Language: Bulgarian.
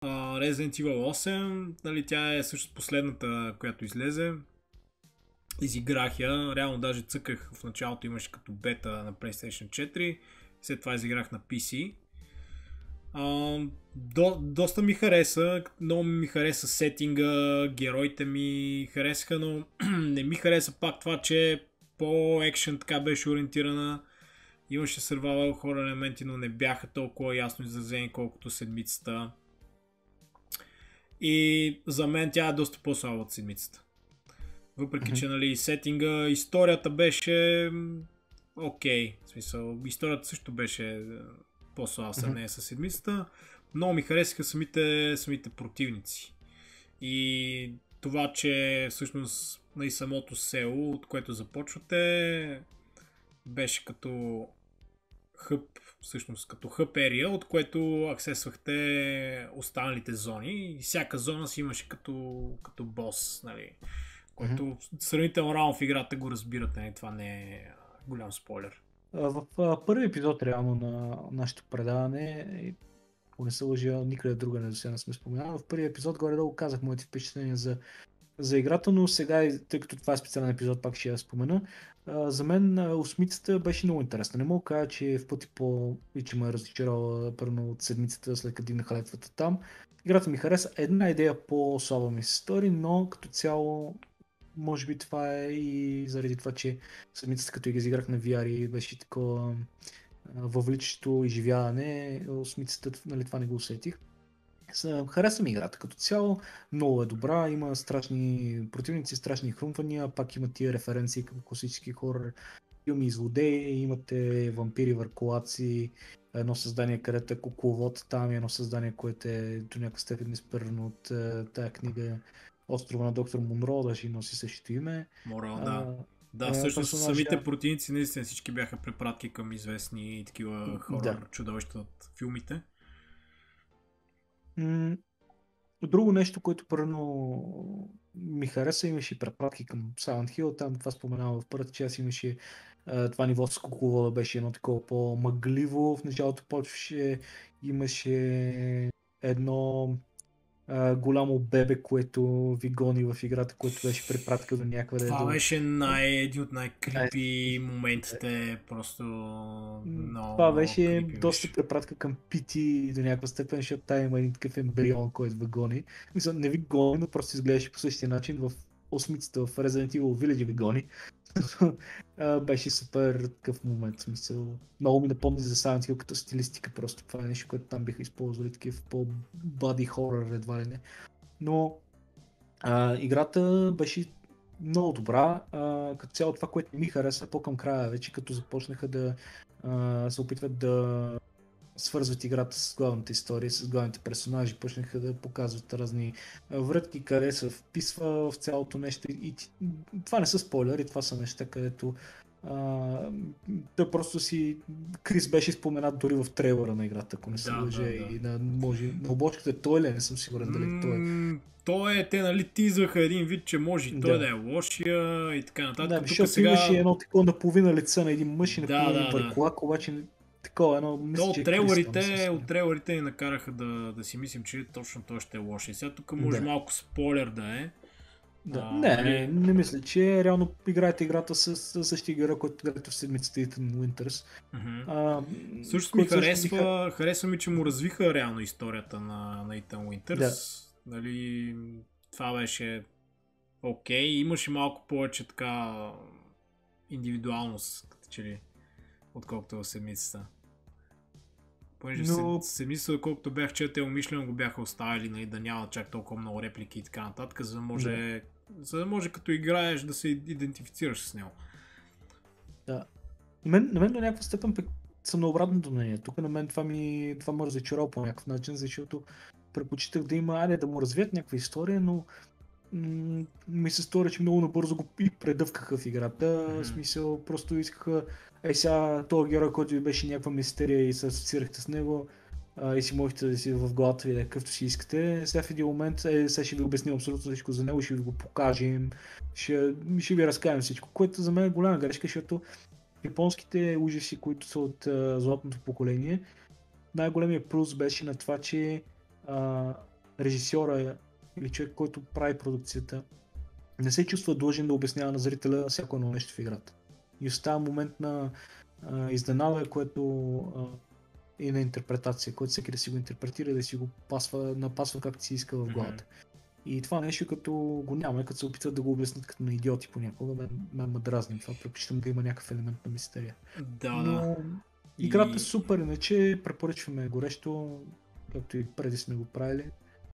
Resident Evil 8, нали, тя е също последната, която излезе. Изиграх я, реално даже цъках, в началото имаше като бета на PlayStation 4, след това изиграх на PC. Доста ми хареса, много ми хареса сетинга, героите ми харесаха, но не ми хареса пак това, че по-екшен така беше ориентирана. Имаше survival horror елементи, но не бяха толкова ясно изразени, колкото седмицата. И за мен тя е доста по-слаба от седмицата. Въпреки, че нали, сетинга, историята беше окей. В смисъл, историята също беше по-слаба сравнение с седмицата. Много ми харесаха самите противници. И това, че всъщност и самото село, от което започвате, беше като хъб, всъщност като хъб ерия, от което аксесвахте останалите зони. И всяка зона си имаше като бос, нали, който сравнително рано в играта го разбирате, нали? Това не е голям спойлер. В първи епизод реално на нашето предаване, ако не се лъжа, никъде друга не сме споменали, в първи епизод горе-долу казах моите впечатления за играта, но сега, тъй като това е специален епизод, пак ще я спомена. За мен осмицата беше много интересна. Не мога да кажа, че в пъти че ме разочарова първо от седмицата, след като дигнаха летвата там. Играта ми хареса. Една идея по-слаба ми се стори, но като цяло може би това е и заради това, че седмицата като ги изиграх на VR и беше такова въвличащо изживяване, осмицата, нали, това не го усетих. Харесва ми играта като цяло, много е добра, има страшни противници, страшни хрумвания, пак има тия референции към класически хорор. Имаме и злодеи, имате вампири, върколаци, едно създание, където е кукловод там и едно създание, което е до някаква степен изпърно от тая книга Острова на доктор Монро, даже носи същото име. Морал, да. Да, всъщност самите противници наистина всички бяха препратки към известни такива хорор чудовища от филмите. Друго нещо, което първо ми хареса, имаше препратки към Silent Hill, там това споменавам в първата част, имаше това ниво с кукловода беше едно такова по-мъгливо, в началото почваше, имаше едно голямо бебе, което ви гони в играта, което беше препратка до някъде. Това беше един от най-крипи моментите, просто много това беше крипи доста препратка към Пити до някаква степен, защото там има един такъв ембрион, който ви гони. Мисля, не ви гони, но просто изглеждаше по същия начин в осмицата в Resident Evil Village ви гони. Беше супер такъв момент, смисъл. Много ми напомни за Silent Hill като стилистика, просто това е нещо, което там биха използвали, такив по-body horror едва ли не. Но играта беше много добра, като цяло това, което ми хареса по-към края, вече като започнаха да се опитват да свързват играта с главната история, с главните персонажи, почнаха да показват разни врътки, къде се вписва в цялото нещо и това не са спойлери, това са неща, където да просто си Крис беше споменат дори в трейлера на играта, ако не се лъжа и на обочката той ли, не съм сигурен дали той е. Те нали тизваха един вид, че може и той да е лошия и така нататък. Да, защото имаше едно такова наполовина лице на един мъж и наполовина върколак, обаче такова едно мисля, че от трейлерите ни накараха да си мислим, че точно той ще е лош. И сега тук може малко спойлер да е. Не мисля, че реално играете играта с същия герой, който играете в седмицата Ethan Winters. Също ми харесва ми, че му развиха реално историята на Ethan Winters. Нали, това беше окей. Имаше малко повече така индивидуалност, като че ли, отколкото в седмицата. Понеже седмицата, колкото бях четел, умишлено го бяха оставили, нали, да няма чак толкова много реплики и така нататък, за да може като играеш да се идентифицираш с него. Да. На мен до някаква степен съм на обратното мнение. Тук на мен това ме разочарова по някакъв начин, защото предпочитах да има, да му развият някаква история, но ми се стори, че много набързо го и предъвкаха в играта. В смисъл, просто искаха сега този герой, който ви беше някаква мистерия и се асоциирахте с него и си можете да си в главата ви, какъвто си искате. Сега в един момент, сега ще ви обясним абсолютно всичко за него, ще ви го покажем, ще ви разкажем всичко, което за мен е голяма грешка, защото японските ужаси, които са от златното поколение, най-големият плюс беше на това, че режисьора или човек, който прави продукцията, не се чувства длъжен да обяснява на зрителя всяко едно нещо в играта. И остава момент на изненада, което и на интерпретация, който всеки да си го интерпретира, да си го напасва както си иска в главата. И това нещо като го няма, като се опитват да го обяснят като на идиоти понякога, ме дразни това, предпочитам да има някакъв елемент на мистерия. Но играта е супер, иначе препоръчваме горещо, както и преди сме го правили.